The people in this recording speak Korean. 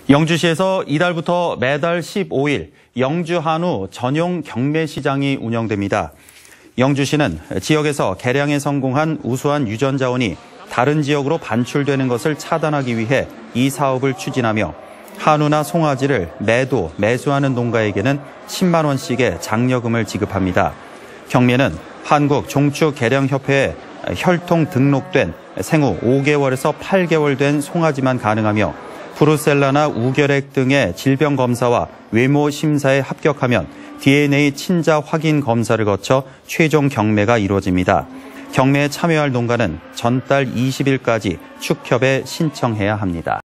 영주시에서 이달부터 매달 15일 영주 한우 전용 경매시장이 운영됩니다. 영주시는 지역에서 개량에 성공한 우수한 유전자원이 다른 지역으로 반출되는 것을 차단하기 위해 이 사업을 추진하며 한우나 송아지를 매수하는 농가에게는 10만 원씩의 장려금을 지급합니다. 경매는 한국종축개량협회에 혈통 등록된 생후 5개월에서 8개월 된 송아지만 가능하며 브루셀라나 우결핵 등의 질병 검사와 외모 심사에 합격하면 DNA 친자 확인 검사를 거쳐 최종 경매가 이루어집니다. 경매에 참여할 농가는 전달 20일까지 축협에 신청해야 합니다.